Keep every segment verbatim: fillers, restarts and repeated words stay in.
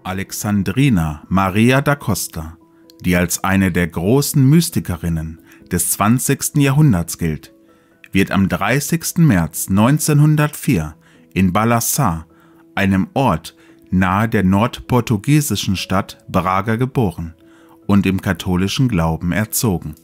Alexandrina Maria da Costa, die als eine der großen Mystikerinnen des zwanzigsten Jahrhunderts gilt, wird am dreißigsten März neunzehnhundertvier in Balasar, einem Ort nahe der nordportugiesischen Stadt Braga, geboren und im katholischen Glauben erzogen.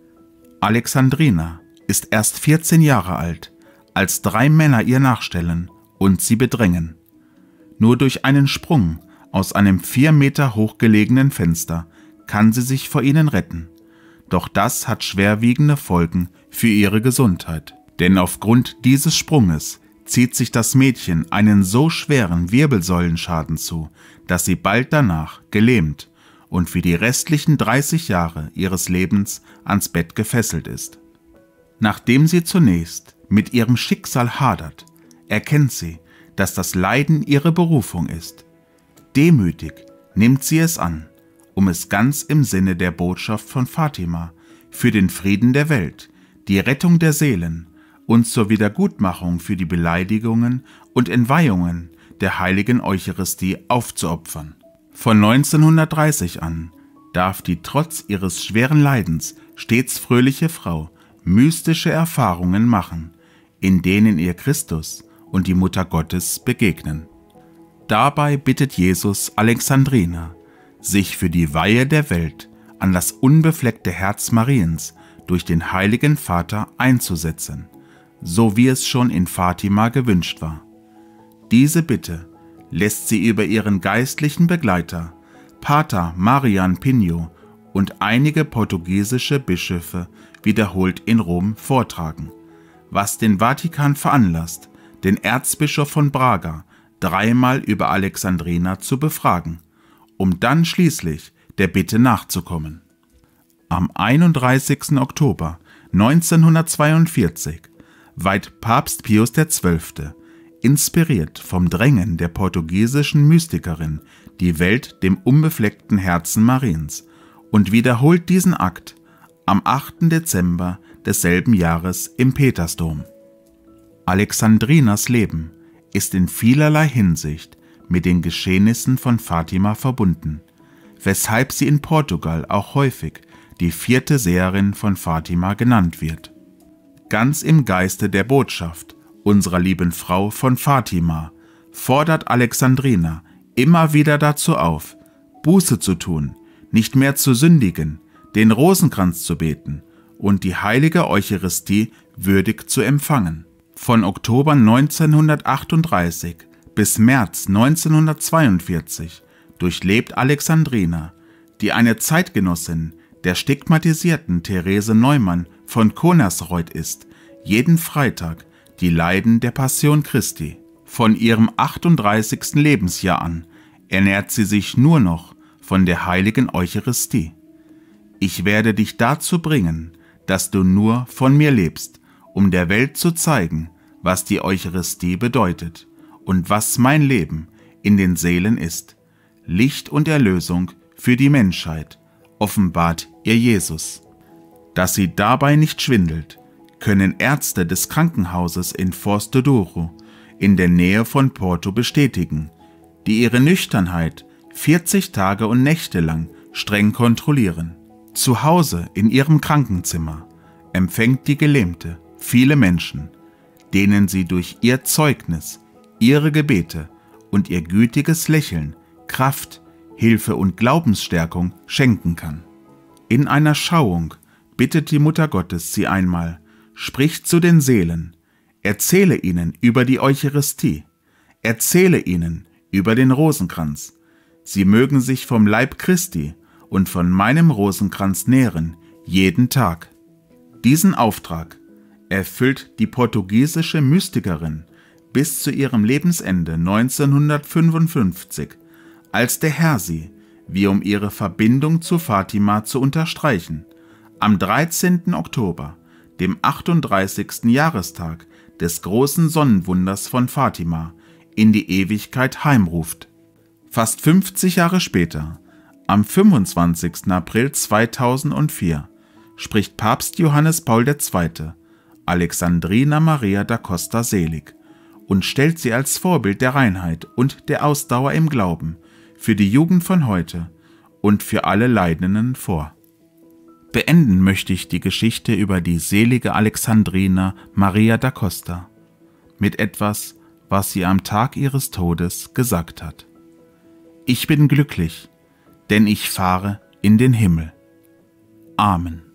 Alexandrina ist erst vierzehn Jahre alt, als drei Männer ihr nachstellen und sie bedrängen. Nur durch einen Sprung aus einem vier Meter hoch gelegenen Fenster kann sie sich vor ihnen retten. Doch das hat schwerwiegende Folgen für ihre Gesundheit. Denn aufgrund dieses Sprunges zieht sich das Mädchen einen so schweren Wirbelsäulenschaden zu, dass sie bald danach gelähmt und für die restlichen dreißig Jahre ihres Lebens ans Bett gefesselt ist. Nachdem sie zunächst mit ihrem Schicksal hadert, erkennt sie, dass das Leiden ihre Berufung ist. Demütig nimmt sie es an, um es ganz im Sinne der Botschaft von Fatima für den Frieden der Welt, die Rettung der Seelen und zur Wiedergutmachung für die Beleidigungen und Entweihungen der heiligen Eucharistie aufzuopfern. Von neunzehnhundertdreißig an darf die trotz ihres schweren Leidens stets fröhliche Frau mystische Erfahrungen machen, in denen ihr Christus und die Mutter Gottes begegnen. Dabei bittet Jesus Alexandrina, sich für die Weihe der Welt an das unbefleckte Herz Mariens durch den Heiligen Vater einzusetzen, so wie es schon in Fatima gewünscht war. Diese Bitte lässt sie über ihren geistlichen Begleiter, Pater Marian Pinho, und einige portugiesische Bischöfe wiederholt in Rom vortragen, was den Vatikan veranlasst, den Erzbischof von Braga dreimal über Alexandrina zu befragen, um dann schließlich der Bitte nachzukommen. Am einunddreißigsten Oktober neunzehnhundertzweiundvierzig weiht Papst Pius der Zwölfte, inspiriert vom Drängen der portugiesischen Mystikerin, die Welt dem unbefleckten Herzen Mariens und wiederholt diesen Akt am achten Dezember desselben Jahres im Petersdom. Alexandrinas Leben ist in vielerlei Hinsicht mit den Geschehnissen von Fatima verbunden, weshalb sie in Portugal auch häufig die vierte Seherin von Fatima genannt wird. Ganz im Geiste der Botschaft unserer lieben Frau von Fatima fordert Alexandrina immer wieder dazu auf, Buße zu tun, nicht mehr zu sündigen, den Rosenkranz zu beten und die heilige Eucharistie würdig zu empfangen. Von Oktober neunzehnhundertachtunddreißig bis März neunzehnhundertzweiundvierzig durchlebt Alexandrina, die eine Zeitgenossin der stigmatisierten Therese Neumann von Konnersreuth ist, jeden Freitag die Leiden der Passion Christi. Von ihrem achtunddreißigsten Lebensjahr an ernährt sie sich nur noch von der heiligen Eucharistie. Ich werde dich dazu bringen, dass du nur von mir lebst, um der Welt zu zeigen, was die Eucharistie bedeutet und was mein Leben in den Seelen ist. Licht und Erlösung für die Menschheit, offenbart ihr Jesus. Dass sie dabei nicht schwindelt, können Ärzte des Krankenhauses in Força do Douro in der Nähe von Porto bestätigen, die ihre Nüchternheit vierzig Tage und Nächte lang streng kontrollieren. Zu Hause in ihrem Krankenzimmer empfängt die Gelähmte viele Menschen, denen sie durch ihr Zeugnis, ihre Gebete und ihr gütiges Lächeln Kraft, Hilfe und Glaubensstärkung schenken kann. In einer Schauung bittet die Mutter Gottes sie einmal, sprich zu den Seelen, erzähle ihnen über die Eucharistie, erzähle ihnen über den Rosenkranz. Sie mögen sich vom Leib Christi und von meinem Rosenkranz nähren, jeden Tag. Diesen Auftrag erfüllt die portugiesische Mystikerin bis zu ihrem Lebensende neunzehnhundertfünfundfünfzig, als der Herr sie, wie um ihre Verbindung zu Fatima zu unterstreichen, am dreizehnten Oktober, dem achtunddreißigsten Jahrestag des großen Sonnenwunders von Fatima, in die Ewigkeit heimruft. Fast fünfzig Jahre später, am fünfundzwanzigsten April zweitausendvier, spricht Papst Johannes Paul der Zweite Alexandrina Maria da Costa selig und stellt sie als Vorbild der Reinheit und der Ausdauer im Glauben für die Jugend von heute und für alle Leidenden vor. Beenden möchte ich die Geschichte über die selige Alexandrina Maria da Costa mit etwas, was sie am Tag ihres Todes gesagt hat. Ich bin glücklich, denn ich fahre in den Himmel. Amen.